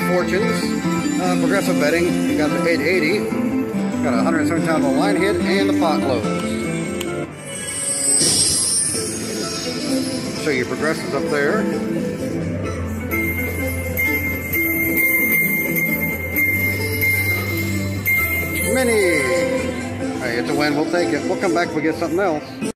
fortunes. Progressive bedding. You got the 880. Got a 170 pound line hit and the pot close. Show you progressives up there. Mini. Hey, it's a win. We'll take it. We'll come back if we get something else.